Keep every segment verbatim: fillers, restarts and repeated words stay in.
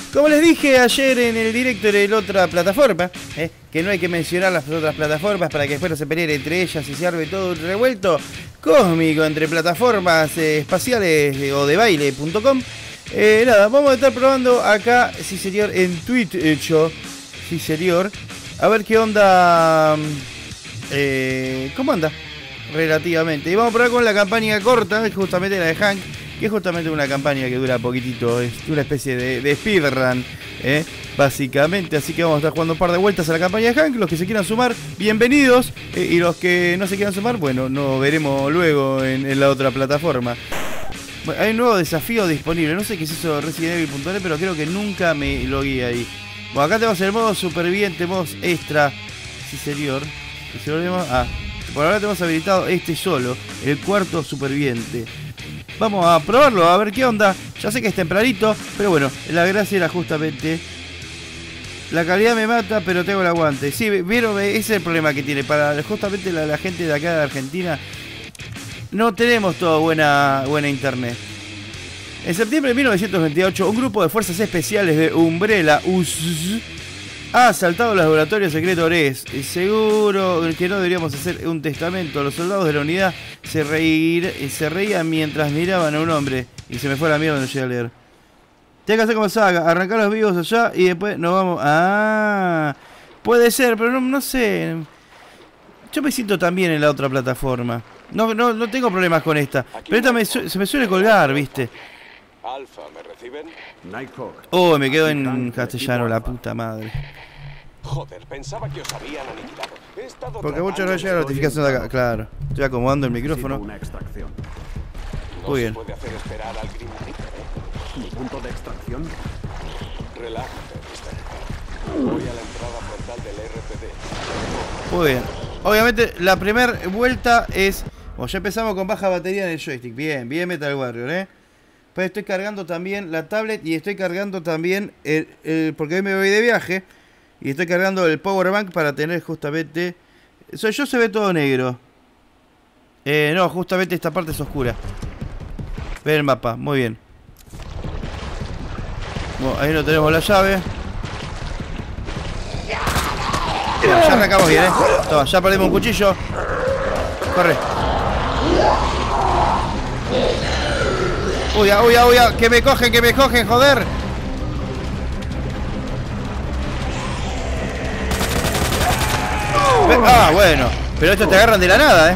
Como les dije ayer en el directo de la otra plataforma, eh, que no hay que mencionar las otras plataformas para que después no se peleen entre ellas y se arme todo un revuelto cósmico entre plataformas eh, espaciales eh, o de baile punto com. Eh, nada, vamos a estar probando acá, sí señor, en Twitch hecho, sí señor. A ver qué onda, eh, cómo anda relativamente. Y vamos a probar con la campaña corta, justamente la de Hank, que es justamente una campaña que dura poquitito, es una especie de, de speedrun, ¿eh? Básicamente. Así que vamos a estar jugando un par de vueltas a la campaña de Hank. Los que se quieran sumar, bienvenidos, eh, y los que no se quieran sumar, bueno, nos veremos luego en, en la otra plataforma. Bueno, hay un nuevo desafío disponible, no sé qué es eso de Resident Evil punto net, pero creo que nunca me logué ahí. Bueno, acá tenemos el modo superviviente, modo extra, sí señor, y si volvemos, ah, por ahora tenemos habilitado este solo, el cuarto superviviente. Vamos a probarlo, a ver qué onda. Ya sé que es tempranito, pero bueno, la gracia era justamente... La calidad me mata, pero tengo el aguante. Sí, vieron, ese es el problema que tiene. Para justamente la, la gente de acá de Argentina, no tenemos toda buena, buena internet. En septiembre de mil novecientos veintiocho, un grupo de fuerzas especiales de Umbrella U S S ha asaltado los laboratorios secretos Ores. Seguro que no deberíamos hacer un testamento. Los soldados de la unidad se, reír, se reían mientras miraban a un hombre. Y se me fue la mierda, no llegué a leer. Tiene que hacer como Saga, arrancar los vivos allá y después nos vamos... Ah, puede ser, pero no, no sé. Yo me siento también en la otra plataforma. No, no, no tengo problemas con esta. Pero esta me, se me suele colgar, ¿viste? Alfa, ¿me reciben? Oh, me quedo en castellano, la puta madre. Joder, pensaba que os habían aniquilado. He estado Porque mucho no llega la notificación de acá. Claro, estoy acomodando el micrófono. Una extracción. No Muy bien. se puede hacer esperar al Grim Reaper, ¿eh? ¿Mi punto de extracción? Relájate, mister. Voy a la entrada frontal del R P D. Muy bien. Obviamente, la primera vuelta es... Bueno, ya empezamos con baja batería en el joystick. Bien, bien Metal Warrior, ¿eh? Pues estoy cargando también la tablet y estoy cargando también el, el, porque hoy me voy de viaje y estoy cargando el power bank para tener justamente... Soy yo, se ve todo negro. Eh, no, justamente esta parte es oscura. Ve el mapa, muy bien. Bueno, ahí no tenemos la llave. Bueno, ya arrancamos bien, eh. Toma, ya perdimos un cuchillo. Corre. Uy, uy, uy, que me cogen, que me cogen, joder. Ah, bueno. Pero estos te agarran de la nada, eh.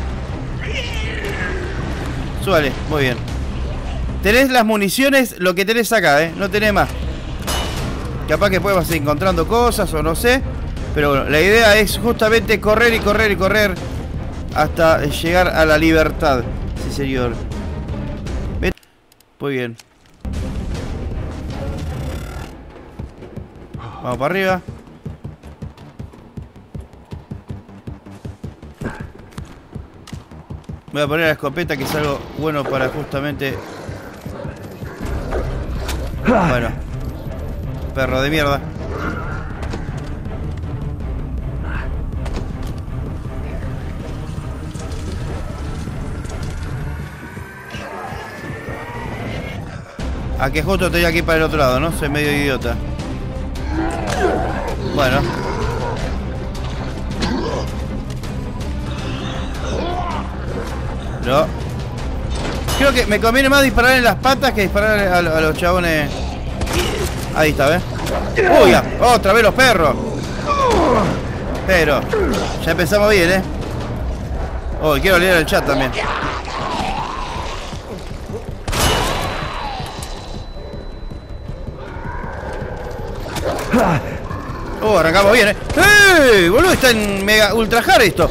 Súbale, muy bien. Tenés las municiones, lo que tenés acá, eh. No tenés más. Capaz que puedas ir encontrando cosas o no sé. Pero bueno, la idea es justamente correr y correr y correr hasta llegar a la libertad. Sí, señor. Muy bien. Vamos para arriba. Voy a poner la escopeta, que es algo bueno para justamente... Bueno. Perro de mierda. A que justo estoy aquí para el otro lado, ¿no? Soy medio idiota. Bueno. No. Creo que me conviene más disparar en las patas que disparar a, a los chabones. Ahí está, ¿ves? ¡Uy! Ya, ¡otra vez los perros! Pero ya empezamos bien, ¿eh? Oh, quiero leer el chat también. Oh, arrancamos bien, eh. ¡Ey! Boludo, está en mega ultra hard esto.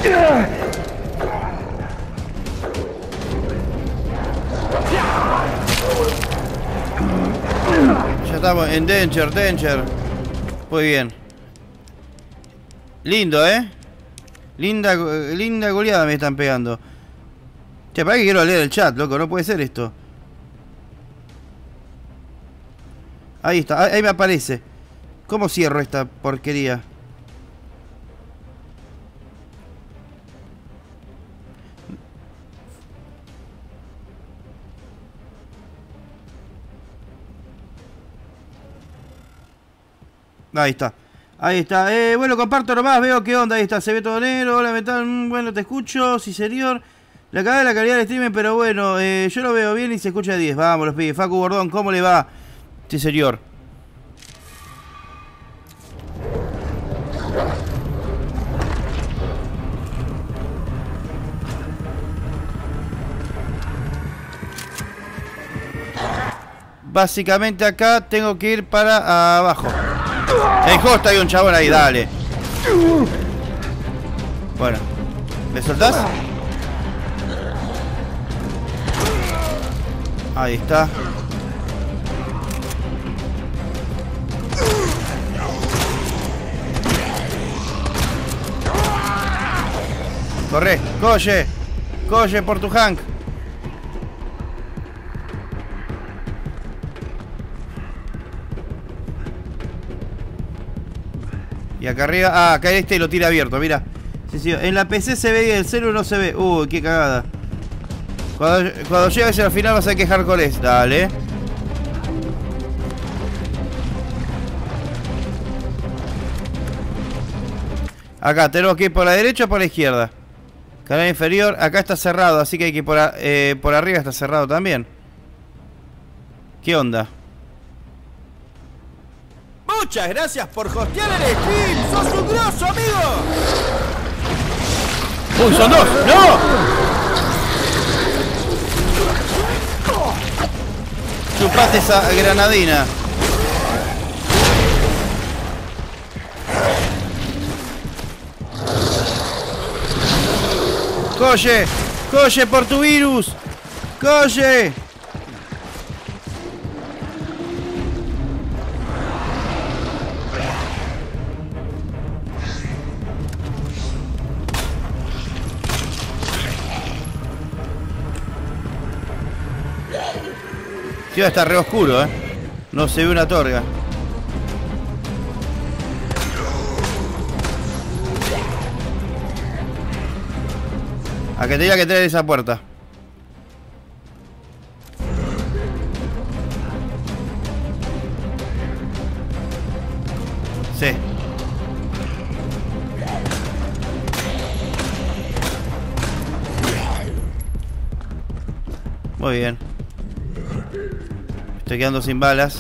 Ya estamos en danger, danger. Muy bien. Lindo, eh. Linda, linda goleada me están pegando. Che, para que quiero leer el chat, loco, no puede ser esto. Ahí está, ahí me aparece. ¿Cómo cierro esta porquería? Ahí está. Ahí está. Eh, bueno, comparto nomás, veo qué onda. Ahí está, se ve todo negro. Hola, metal. Mm, bueno, te escucho. Sí, señor. La cagada de la calidad del streaming, pero bueno, eh, yo lo veo bien y se escucha a diez. Vamos, los pibes. Facu Bordón, ¿cómo le va? Sí, señor. Básicamente acá tengo que ir para abajo. En host hay un chabón ahí, dale. Bueno, ¿me soltás? Ahí está. Corre, coye. Coye por tu Hank. Y acá arriba, ah, acá este lo tira abierto, mira. Sí, sí, en la P C se ve y el celu no se ve. Uy, qué cagada. Cuando, cuando llegues al final vas a quejar con esto. Dale. Acá tenemos que ir por la derecha o por la izquierda. Canal inferior, acá está cerrado, así que hay que ir por, a, eh, por arriba está cerrado también. ¿Qué onda? Muchas gracias por hostear el stream. ¡Sos un grosso, amigo! ¡Uy, son dos! ¡No! Chupate esa granadina. ¡Coye! ¡Coye por tu virus! ¡Coye! Sí, está re oscuro, eh. No se ve una torga. A que tenía que traer esa puerta. Sí. Muy bien. Estoy quedando sin balas.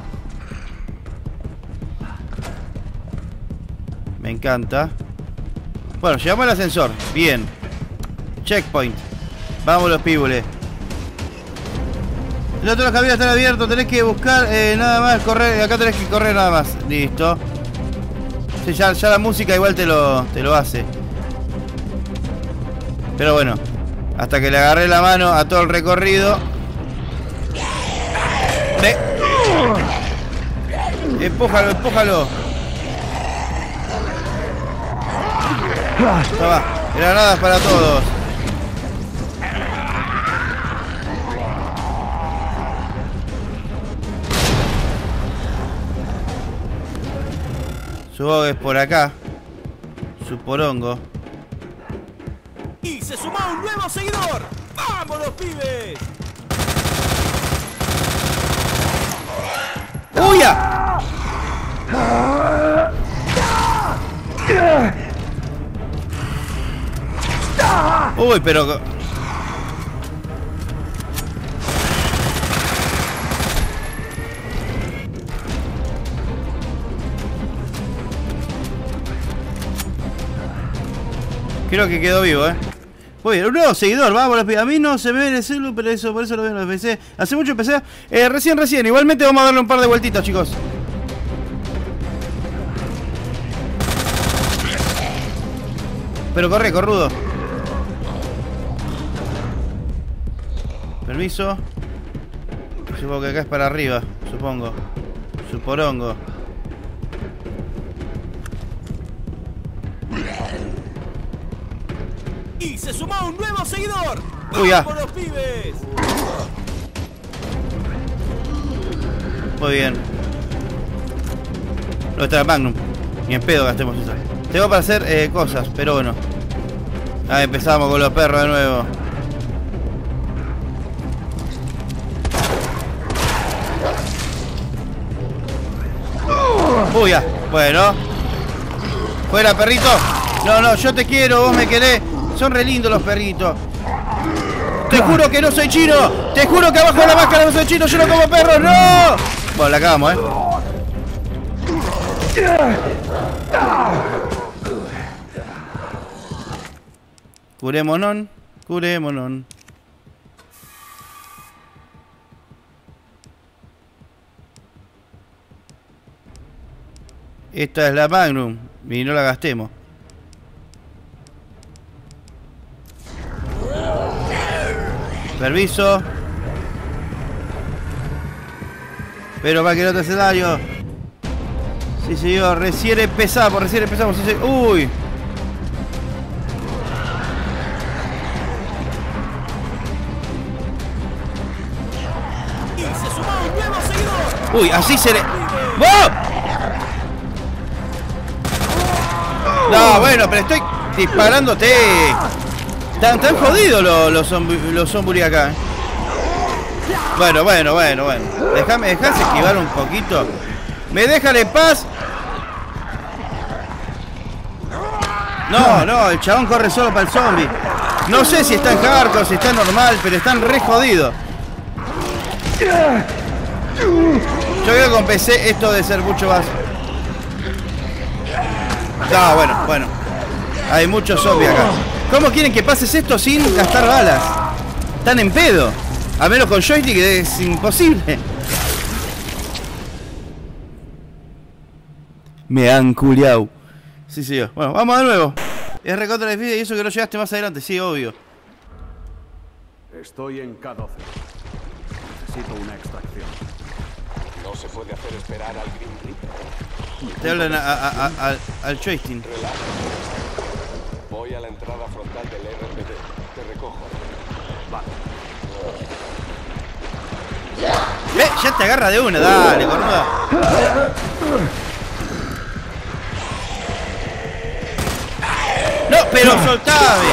Me encanta. Bueno, llegamos al ascensor. Bien. Checkpoint. Vamos los píbules. El otro los caminos están abiertos. Tenés que buscar eh, nada más. Correr. Acá tenés que correr nada más. Listo. Sí, ya, ya la música igual te lo, te lo hace. Pero bueno. Hasta que le agarré la mano a todo el recorrido. Ve. Empújalo, empújalo. Toma. Granadas para todos. Supongo que es por acá. Su porongo. Y se sumó un nuevo seguidor. ¡Vamos los pibes! ¡Uya! Uy, pero... Creo que quedó vivo, eh. Muy bien, un nuevo seguidor, vamos, a mí no se me ve en el celu, pero eso, por eso lo veo en el P C. Hace mucho empecé, eh, recién, recién, igualmente vamos a darle un par de vueltitas, chicos. Pero corre, corrudo. Permiso. Supongo que acá es para arriba, supongo. Su porongo. Y se sumó un nuevo seguidor. Uy, ya. ¡Vamos los pibes! Muy bien. No está la Magnum. Ni en pedo gastemos eso. Tengo para hacer eh, cosas, pero bueno. Ah, empezamos con los perros de nuevo. Uy, ya. Bueno. Fuera, perrito. No, no, yo te quiero, vos me querés. Son re lindos los perritos. Te juro que no soy chino. Te juro que abajo de la máscara no soy chino. Yo no como perros, no. Bueno, la acabamos, eh. Curémonos. Curémonos. Esta es la Magnum y no la gastemos. Permiso. Pero va que no te hace daño. Sí, señor. Recién empezamos, recién empezamos. Sí, señor. Uy. Y se sumó un nuevo seguidor. Uy, así se le... ¡Oh! No, bueno, pero estoy disparándote. Están tan jodidos los, los, zombi, los zombies acá, ¿eh? Bueno, bueno, bueno, bueno. Déjame, dejás esquivar un poquito. ¿Me dejan en paz? No, no, el chabón corre solo para el zombie. No sé si está en hardcore, si está normal, pero están re jodidos. Yo creo que con P C esto debe ser mucho más. No, bueno, bueno. Hay muchos zombies acá. ¿Cómo quieren que pases esto sin gastar balas? Están en pedo. A menos con joystick es imposible. Me han culiao. Sí, sí. Bueno, vamos de nuevo. Es recontra difícil y eso que no llegaste más adelante. Sí, obvio. Estoy en K doce. Necesito una extracción. No se puede hacer esperar al Grim Reaper. Te hablan a, a, a, a, al joystick. Relájate. Voy a la entrada frontal del R P D. Te recojo. Vale. ¡Eh! Ya te agarra de una, dale, cornuda. ¡No, pero soltame!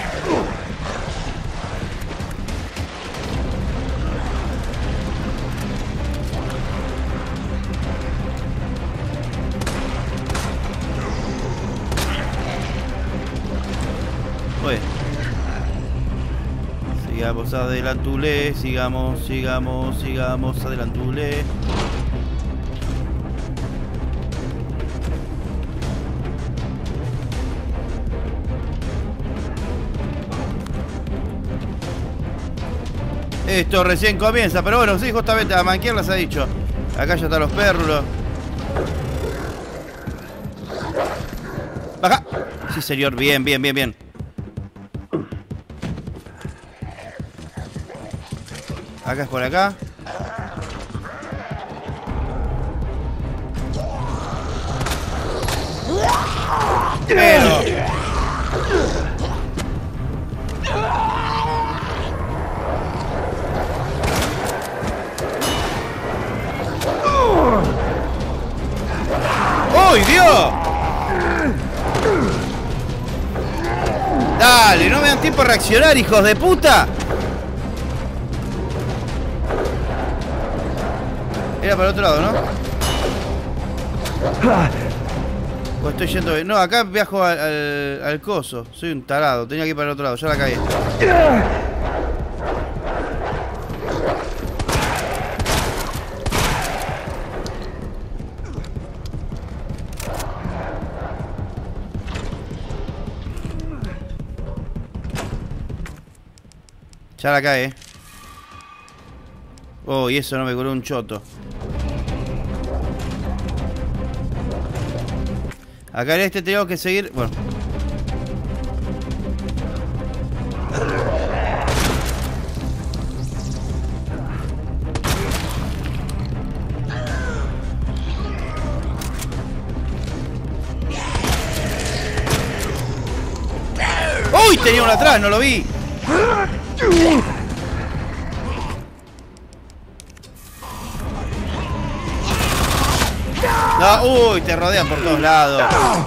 Oye. Sigamos adelantule, sigamos, sigamos, sigamos adelantule. Esto recién comienza, pero bueno, sí, justamente a manquear las ha dicho. Acá ya están los perros. Baja. Sí, señor, bien, bien, bien, bien. Acá es por acá. Pero... ¡Uy, Dios! Dale, no me dan tiempo a reaccionar, hijos de puta. Era para el otro lado, ¿no? Pues estoy yendo... No, acá viajo al, al, al coso. Soy un tarado, tenía que ir para el otro lado, ya la caí. Ya la cae, eh. Oh, y eso no me curó un choto. Acá en este tengo que seguir... Bueno. ¡Uy! Tenía uno atrás, no lo vi. No, uy, te rodean por todos lados.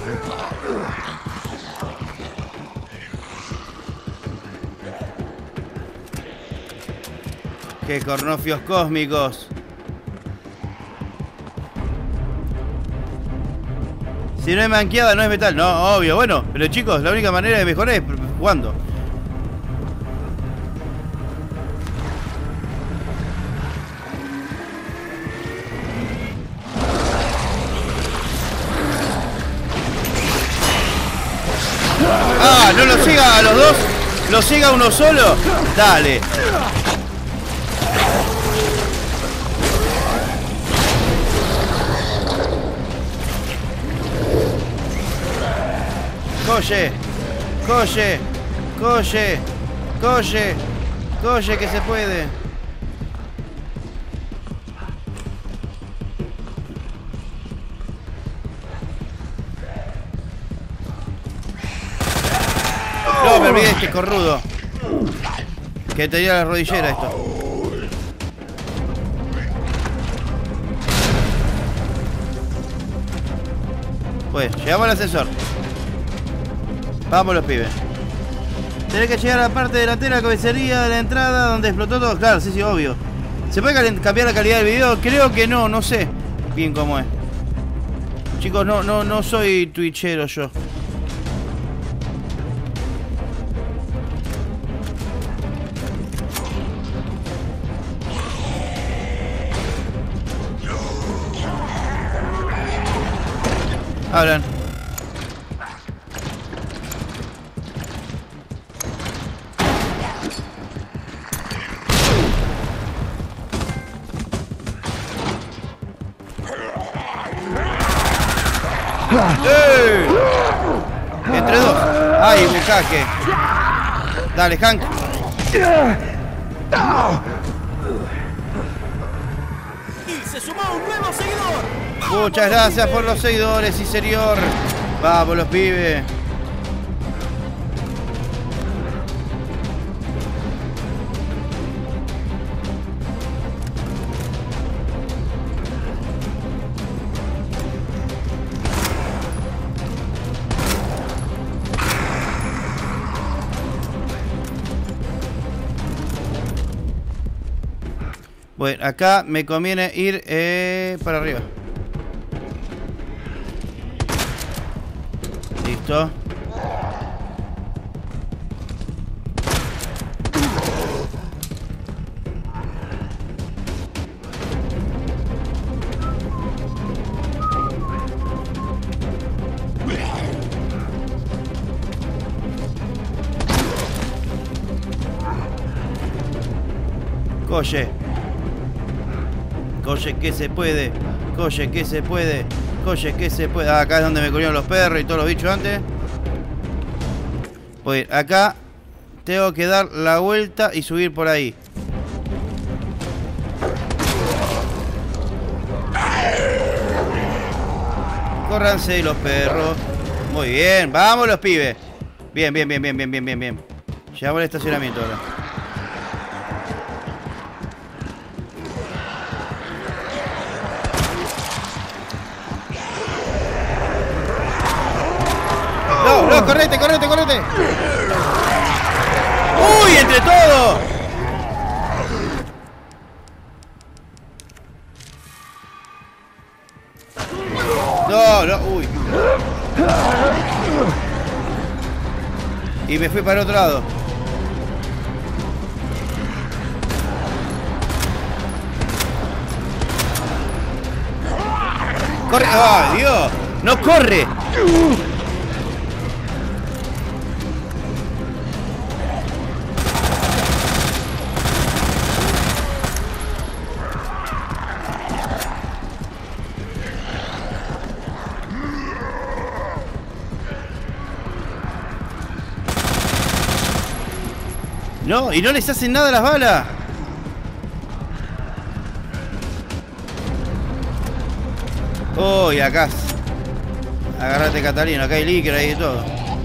Qué cornofios cósmicos. Si no es manqueada, no es metal. No, obvio. Bueno, pero chicos, la única manera de mejorar es jugando. Ah, no lo siga a los dos. Lo siga uno solo. Dale. Coye, coye, coye, coye, coye que se puede. No, me olvidé este corrudo. Que tenía la rodillera esto. Pues, llegamos al ascensor. Vamos los pibes. Tenés que llegar a la parte delantera de la cabecería de la entrada donde explotó todo. Claro, sí, sí, obvio. ¿Se puede cambiar la calidad del video? Creo que no, no sé bien cómo es. Chicos, no, no, no soy twitchero yo. Hablan. ¡Eh! Entre dos. ¡Ay, bucaque! Dale, Hank. Y se sumó un nuevo seguidor. Muchas gracias por los seguidores, sí señor. Vamos los pibes. Bueno, acá me conviene ir eh, para arriba. Listo. Coye. Coye que se puede. Coye que se puede. Coye que se puede. Ah, acá es donde me comieron los perros y todos los bichos antes. Pues acá tengo que dar la vuelta y subir por ahí. Córranse los perros. Muy bien, vamos los pibes. Bien, bien, bien, bien, bien, bien, bien, bien. Llegamos al estacionamiento ahora. No, no, correte, correte, correte. ¡Uy, entre todos! No, no, uy. Y me fui para el otro lado. ¡Corre! ¡Ay, Dios! ¡No corre! No, y no les hacen nada las balas. Oh, y acá. Agarrate, Catalina, acá hay líquido ahí y todo.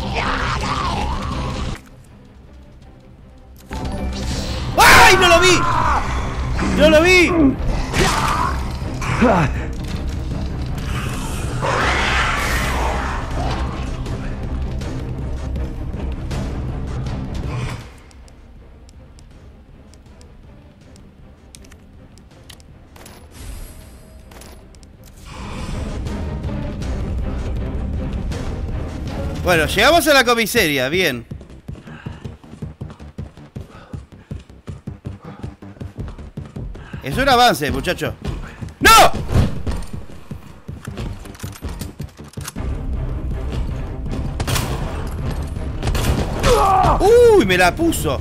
¡Ay! ¡No lo vi! ¡No lo vi! Bueno, llegamos a la comisaría, bien. Es un avance, muchacho. ¡No! ¡Uy! Me la puso.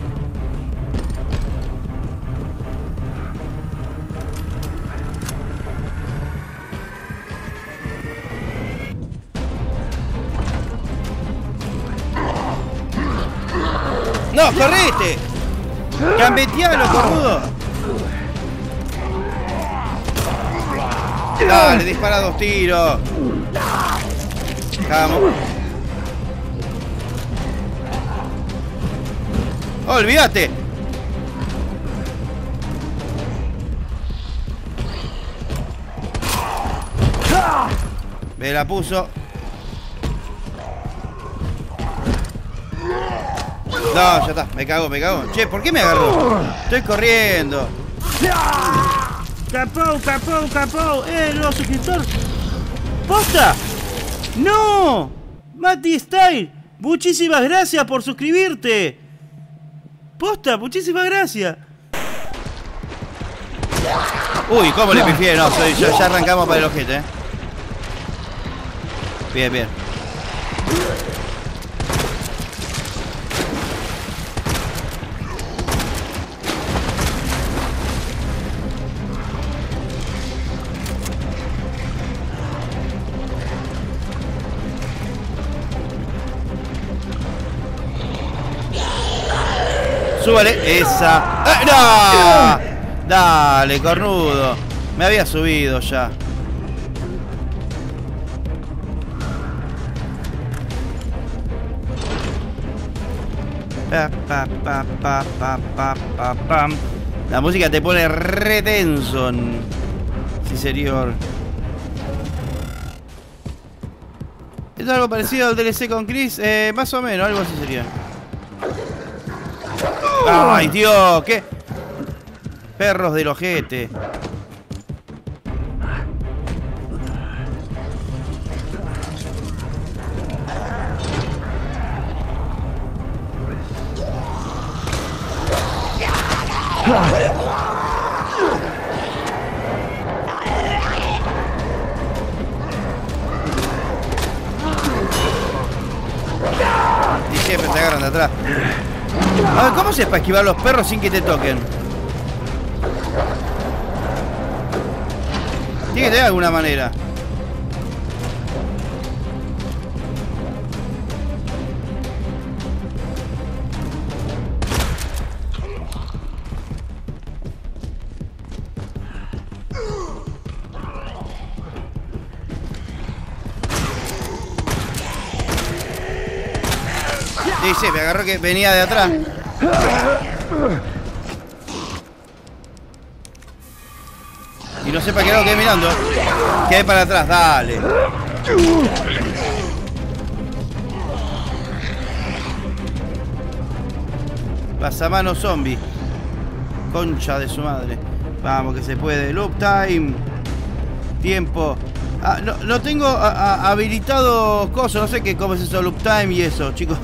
¡No, correte! ¡Gambetealo, cornudo! Dale, dispara dos tiros. Vamos. ¡Olvídate! Me la puso. No, ya está, me cago, me cago. Che, ¿por qué me agarró? Estoy corriendo. Capó, capó, capó. Eh, nuevo suscriptor. ¡Posta! ¡No! Mati Style, muchísimas gracias por suscribirte. Posta, muchísimas gracias. Uy, ¿cómo le pifié? No, soy, ya, ya arrancamos para el ojete, eh. Bien, bien. Súbale, esa. ¡Ah, no! Dale, cornudo. Me había subido ya. Pa, pa, pa, pa, pa, pa, pa, pam. La música te pone re tenso. Sí, señor. ¿Es algo parecido al D L C con Chris? Eh, más o menos, algo así sería. ¡Ay, Dios! ¿Qué? Perros del ojete. Y siempre te agarran de atrás. A ver, ¿cómo se es para esquivar los perros sin que te toquen? Tiene que tener alguna manera. Sí, sí, me agarró que venía de atrás. Y no sé para qué lo quedé mirando. Quedé para atrás, dale. Pasamano zombie. Concha de su madre. Vamos que se puede. Loop time. Tiempo. Ah, no, no tengo a, a, habilitado cosas. No sé qué cómo es eso, loop time y eso, chicos.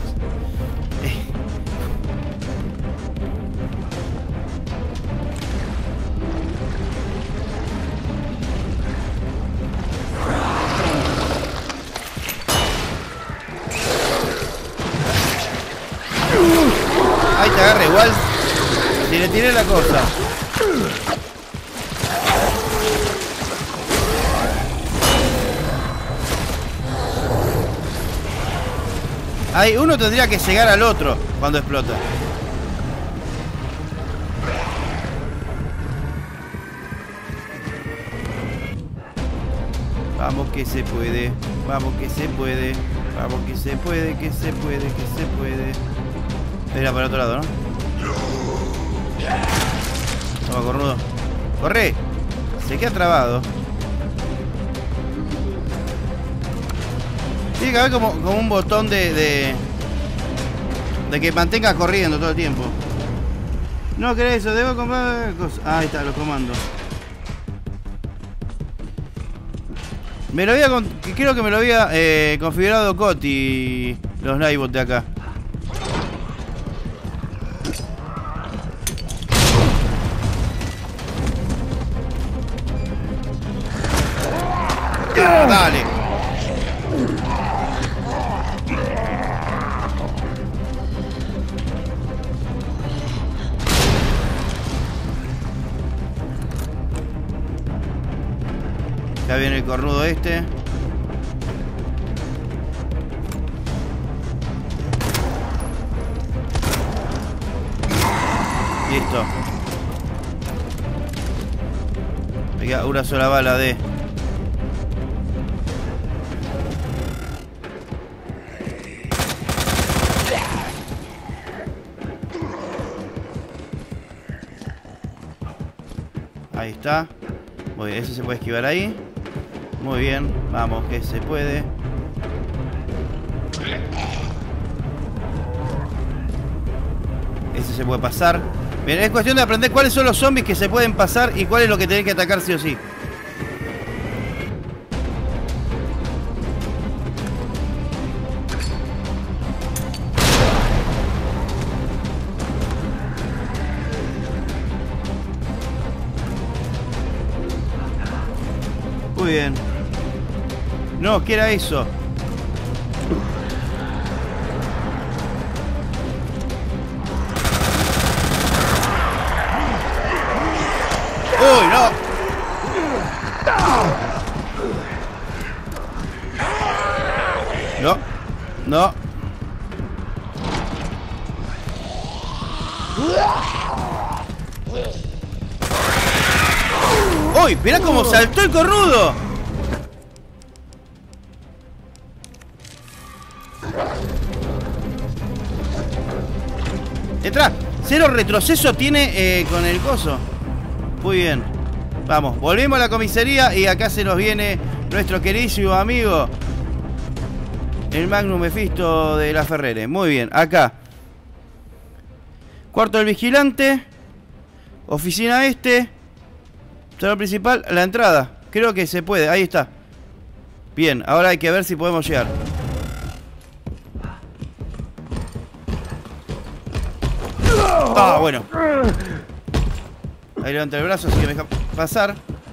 Ahí te agarra igual. Si le tiré la cosa. Ahí uno tendría que llegar al otro cuando explota. Vamos que se puede. Vamos que se puede. Vamos que se puede, que se puede, que se puede. Era para el otro lado, ¿no? Toma, cornudo. ¡Corre! Se queda trabado. Tiene que haber como, como un botón de, de... de que mantenga corriendo todo el tiempo. No querés eso, debo comprar cosas. Ah, ahí está, los comandos. Me lo había... Creo que me lo había eh, configurado Coti. los Nightbot de acá. Ah, dale. Ya viene el cornudo este. Listo. Me queda una sola bala de... Ahí está. Muy bien, ese se puede esquivar ahí. Muy bien, vamos, que se puede. Ese se puede pasar. Bien, es cuestión de aprender cuáles son los zombies que se pueden pasar y cuál es lo que tenés que atacar sí o sí. Muy bien. No, ¿qué era eso? ¡Uy, no! No, no. ¡Uy! ¡Mirá cómo saltó el cornudo! Entra. Cero retroceso tiene eh, con el coso. Muy bien. Vamos, volvemos a la comisaría y acá se nos viene nuestro queridísimo amigo el Magnum Mephisto de la Ferrere. Muy bien, acá. Cuarto del vigilante. Oficina este. Salón principal, la entrada. Creo que se puede, ahí está. Bien, ahora hay que ver si podemos llegar. Ah, bueno. Ahí levanta el brazo, así que me deja pasar.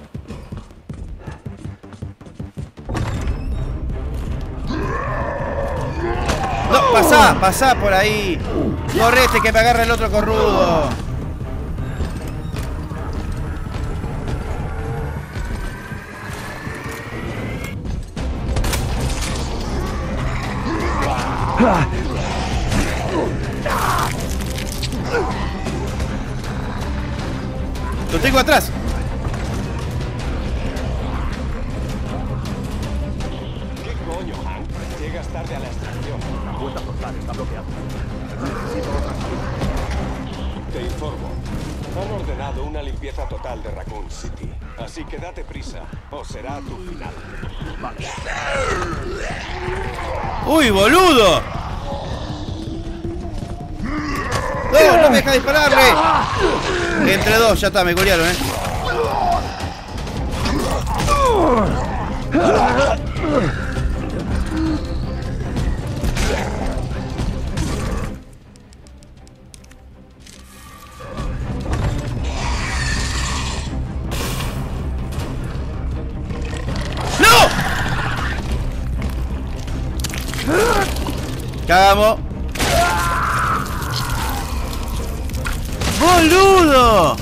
No, pasá, pasá por ahí. Correte que me agarra el otro corrudo. Lo tengo atrás. ¿Qué coño, Hank? Llegas tarde a la extracción. La puerta frontal está bloqueada. Necesito otra salida. Te informo. Han ordenado una limpieza total de Raccoon City. Así que date prisa, o será tu final. Vale. ¡Uy, boludo! ¡No, no me deja dispararle! Entre dos, ya está, me golearon, eh. ¡No! Cagamos. ¡Boludo!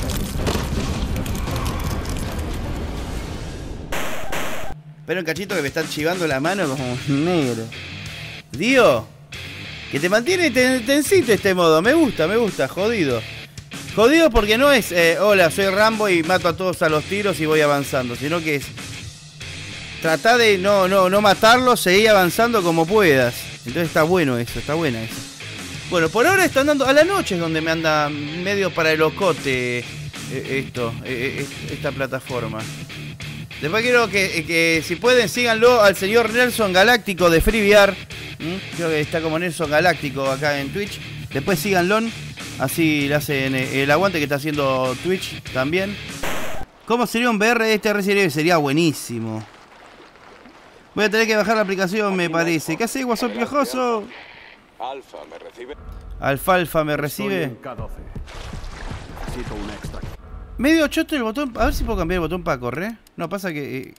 Espera un cachito que me están chivando la mano como negro. Dio, que te mantiene tensito este modo. Me gusta, me gusta, jodido. Jodido porque no es, eh, hola, soy Rambo y mato a todos a los tiros y voy avanzando. Sino que es, tratá de no, no, no matarlos, seguí avanzando como puedas. Entonces está bueno eso, está buena eso. Bueno, por ahora están dando, a la noche es donde me anda medio para el ocote eh, esto, eh, esta plataforma. Después quiero que, que si pueden síganlo al señor Nelson Galáctico de FreeVR. ¿Mm? Creo que está como Nelson Galáctico acá en Twitch. Después síganlo, así le hacen el aguante que está haciendo Twitch también. ¿Cómo sería un V R este Resident Evil? Sería buenísimo. Voy a tener que bajar la aplicación, me parece. ¿Qué haces, guasón piojoso? Alfa, ¿me recibe? Alfalfa, ¿me Estoy recibe? en K doce. Necesito una extra. Medio choto el botón. A ver si puedo cambiar el botón para correr. No, pasa que... Eh...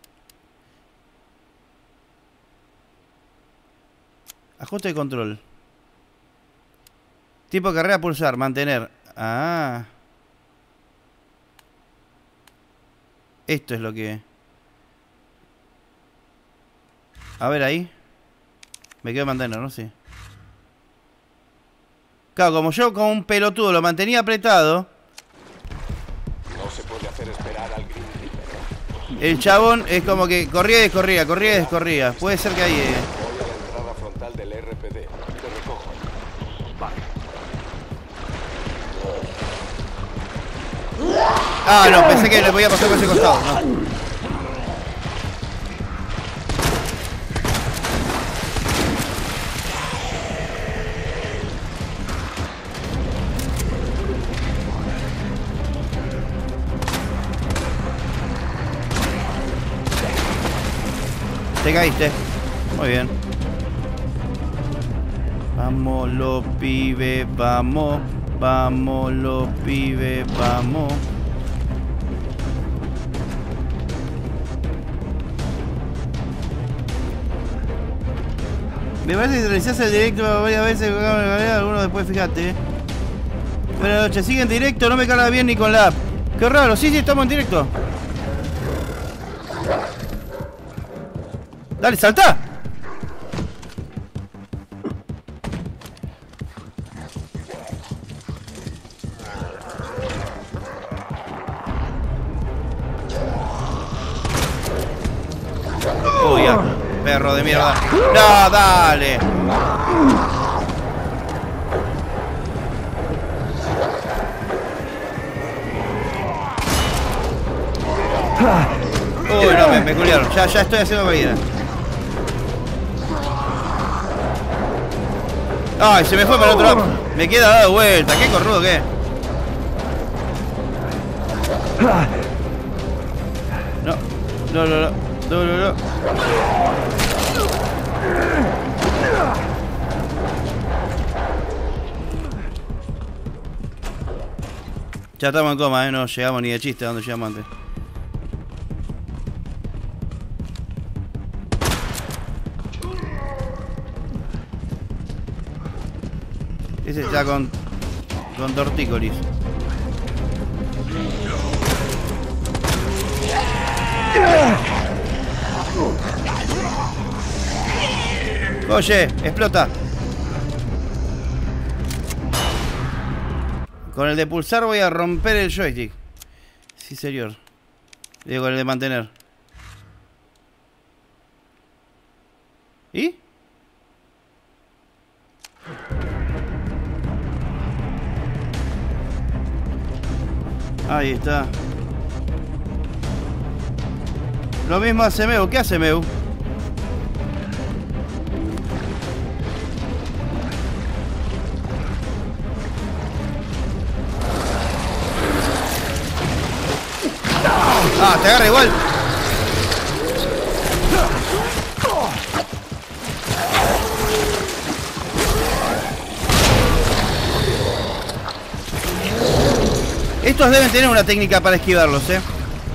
Ajuste de control. Tipo de carrera, pulsar, mantener. Ah. Esto es lo que... A ver ahí. Me quedo mantener, ¿no? Sí. Claro, como yo como un pelotudo lo mantenía apretado. No se puede hacer esperar al Green Reaper. El chabón es como que corría y descorría, corría y descorría. Puede ser que ahí... Eh... Voy a la entrada frontal del R P D. Te recojo. Vale. Ah, no, pensé que le podía pasar por ese costado. No. Te caíste. Muy bien. Vamos los pibes, vamos. Vamos los pibes, vamos. Me parece que si realizás el directo varias veces, algunos después, fíjate. Buenas noches, sigue en directo, no me carga bien ni con la app. Qué raro, sí, sí, estamos en directo. Dale, salta. Uy, ya. Perro de mierda. No, dale. Uy, no, me, me culiaron. Ya, ya estoy haciendo caída. Ay, se me fue para el otro lado. Me queda dado vuelta. Qué corrudo que es. No, no, no, no, no, no, no. Ya estamos en coma, eh. No llegamos ni de chiste a donde llegamos antes. Ese está con... con tortícolis. Oye, explota. Con el de pulsar voy a romper el joystick. Sí, señor. Digo, con el de mantener. ¿Y? Ahí está. Lo mismo hace Meu. ¿Qué hace Meu? Ah, te agarra igual. Estos deben tener una técnica para esquivarlos, eh.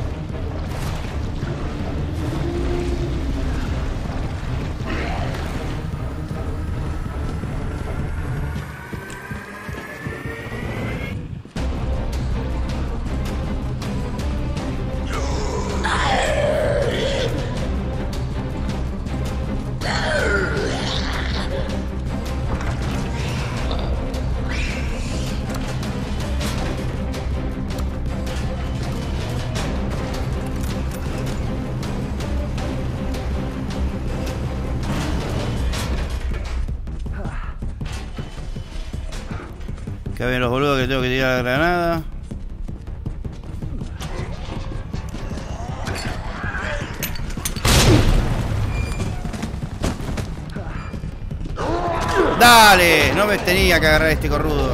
Acá ven los boludos que tengo que tirar la granada. Dale, no me tenía que agarrar este corrudo.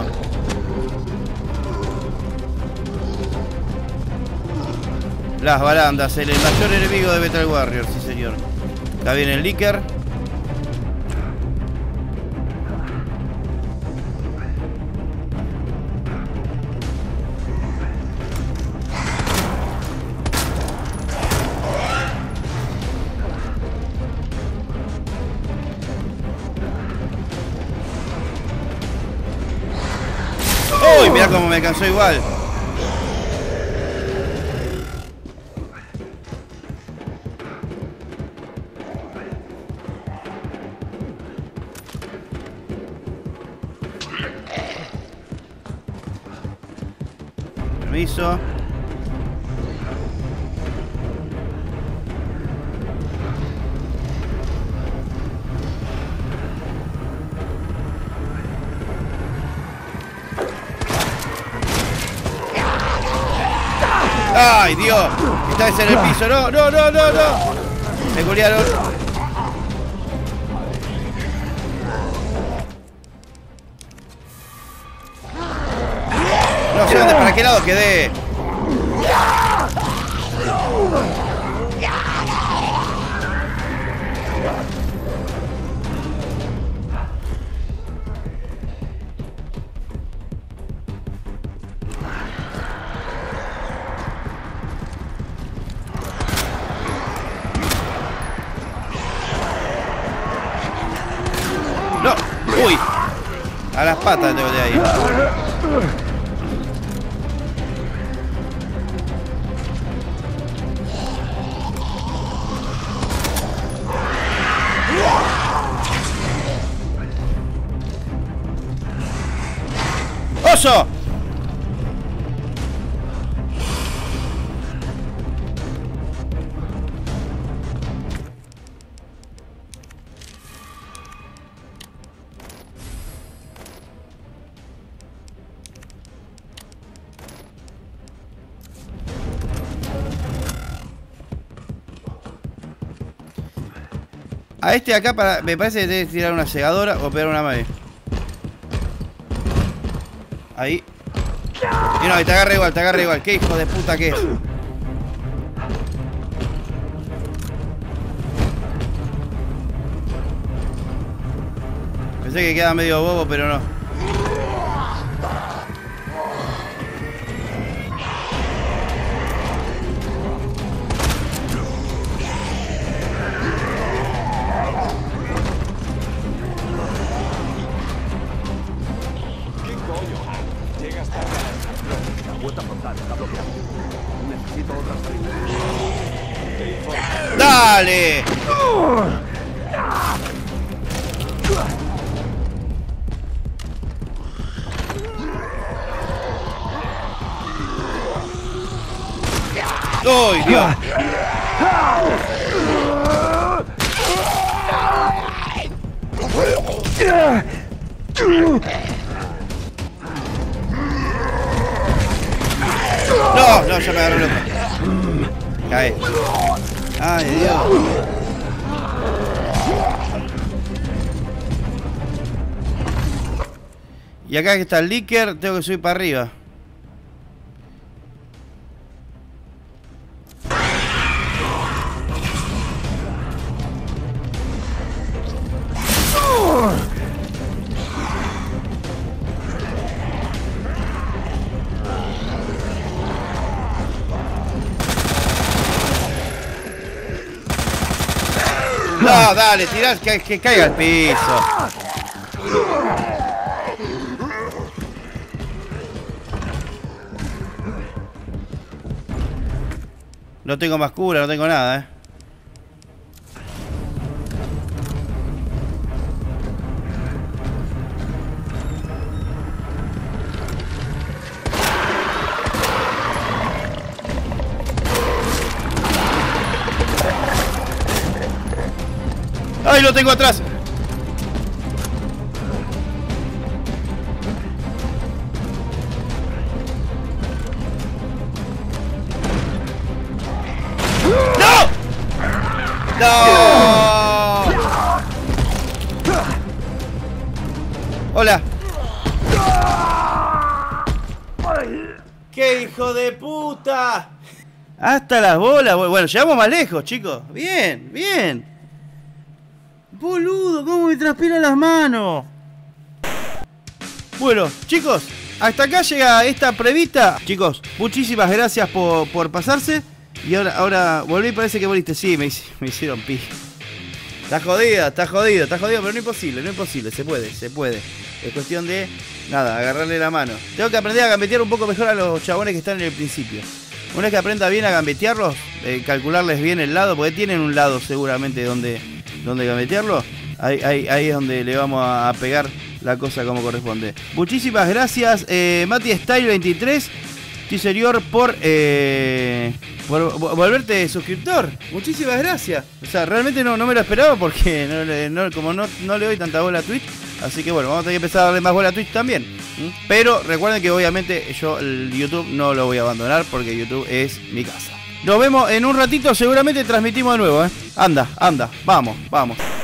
Las barandas, el mayor enemigo de Metal Warrior, sí señor. Acá viene el Licker. me alcanzó igual. Permiso. ¡Ay, Dios! Está ese en el piso. ¡No, no, no, no, no! Me culiaron. No sé dónde, para qué lado quedé. No, uy, a las patas tengo de ahí. ¡Oso! A este de acá para, me parece que debe tirar una segadora o pegar una madre. Ahí. Y no, y te agarra igual, te agarra igual. Qué hijo de puta que es. Pensé que queda medio bobo, pero no. ¡Dale! ¡Uy, Dios! No, no, ya me agarré loco. Cae. Ay, Dios. Y acá que está el Licker, tengo que subir para arriba. No, dale, tirá, que, que caiga al piso. No tengo más cura, no tengo nada, eh. ¡Ay, lo tengo atrás! ¡No! ¡No! ¡Hola! ¡Qué hijo de puta! Hasta las bolas. Bueno, llegamos más lejos, chicos. Bien, bien. Boludo, cómo me transpiran las manos. Bueno, chicos, hasta acá llega esta prevista. Chicos, muchísimas gracias por, por pasarse. Y ahora, ahora volví, parece que volviste. Sí, me, me hicieron pi. Está jodida, está jodido, está jodido, pero no es imposible, no es imposible, se puede, se puede. Es cuestión de, nada, agarrarle la mano. Tengo que aprender a gambetear un poco mejor a los chabones que están en el principio. Una vez que aprenda bien a gambetearlos, eh, calcularles bien el lado, porque tienen un lado seguramente donde, donde gambetearlo, ahí, ahí, ahí es donde le vamos a, a pegar la cosa como corresponde. Muchísimas gracias, eh, Mati Style veintitrés, T-Serior, por, eh, por volverte suscriptor. Muchísimas gracias. O sea, realmente no, no me lo esperaba porque no, no, como no, no le doy tanta bola a Twitch. Así que bueno, vamos a tener que empezar a darle más bola a Twitch también. ¿Mm? Pero recuerden que obviamente yo el YouTube no lo voy a abandonar porque YouTube es mi casa. Nos vemos en un ratito, seguramente transmitimos de nuevo, ¿eh? Anda, anda, vamos, vamos.